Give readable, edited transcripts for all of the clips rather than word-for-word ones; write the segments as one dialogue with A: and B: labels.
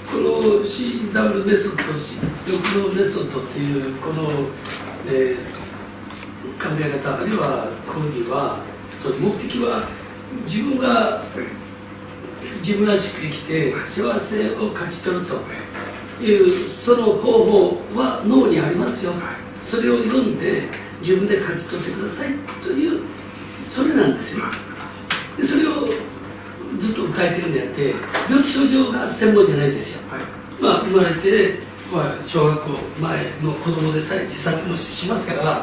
A: この CW メソッド、欲のメソッドというこの、考え方、あるいは講義は、その目的は自分が自分らしく生きて幸せを勝ち取るというその方法は脳にありますよ。それを読んで自分で勝ち取ってくださいというそれなんですよ。でそれをずっと訴えてるんであって病気症状が専門じゃないですよ。生まれて、小学校前の子供でさえ自殺もしますから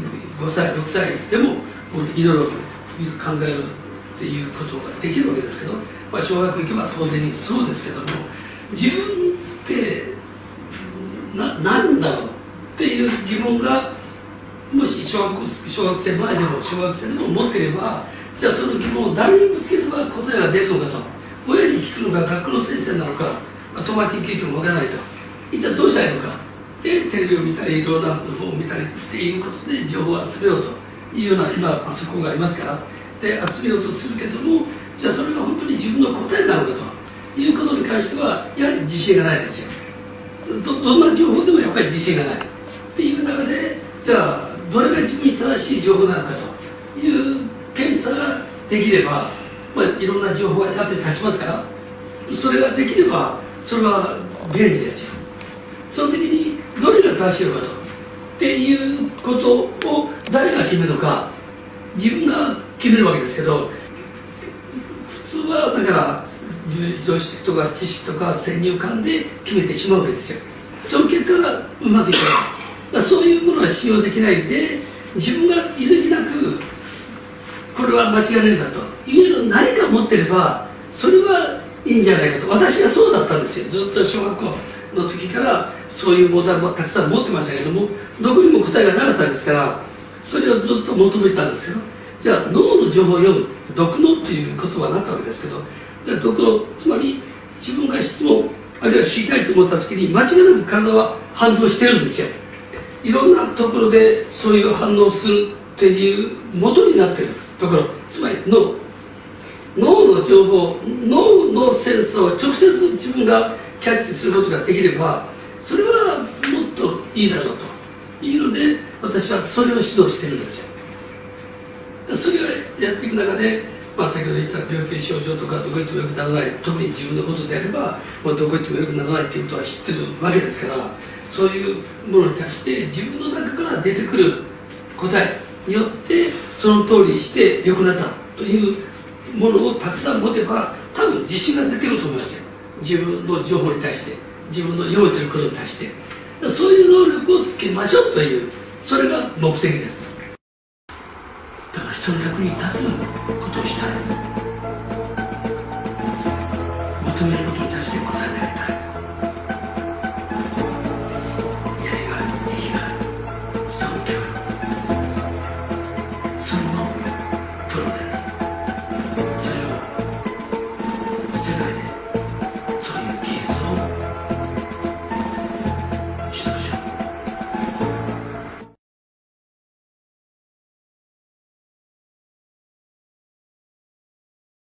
A: 5歳6歳でもいろいろ考えるっていうことができるわけですけど、小学行けば当然にそうですけども、自分って何だろうっていう疑問がもし小学生前でも小学生でも持っていれば、じゃあその疑問を誰にぶつければ答えが出るのかと、親に聞くのか学校の先生なのか、友達に聞いてもわからないと、一体どうしたらいいのかでテレビを見たりいろんな本を見たりっていうことで情報を集めようというような、今パソコンがありますからで集めようとするけども、じゃあそれが本当に自分の答えなのかということに関してはやはり自信がないですよ。どんな情報でもやっぱり自信がないっていう中で、じゃあどれが自分に正しい情報なのかという検査ができれば、いろんな情報が役に立ちますから、それができればそれは便利ですよ。その時にどれが正しいのかとっていうことを誰が決めるのか、自分が決めるわけですけど、普通はだから常識とか知識とか先入観で決めてしまうわけですよ。その結果がうまくいかない。そういうものは信用できないで、自分が揺るぎなくこれは間違いないんだという何か持ってればそれはいいんじゃないかと。私がそうだったんですよ。ずっと小学校の時からそういう問題もたくさん持ってましたけども、どこにも答えがなかったですから、それをずっと求めてたんですよ。じゃあ脳の情報を読む、読脳という言葉になったわけですけど、じゃあ読脳、つまり自分が質問あるいは知りたいと思った時に間違いなく体は反応してるんですよ。いろんなところでそういう反応するっていう元になっているところ、つまり脳の情報、脳のセンスを直接自分がキャッチすることができれば、それはもっといいだろうというので、私はそれを指導してるんですよ。それをやっていく中で、先ほど言った病気症状とかどこ行ってもよくならない、特に自分のことであればもうどこ行ってもよくならないということは知ってるわけですから、そういうものに対して自分の中から出てくる答えによってその通りにして良くなったというものをたくさん持てば、多分自信が出てくると思いますよ。自分の情報に対して、自分の読めてることに対して、そういう能力をつけましょうという、それが目的です。だから人の役に立つことをしたい、求める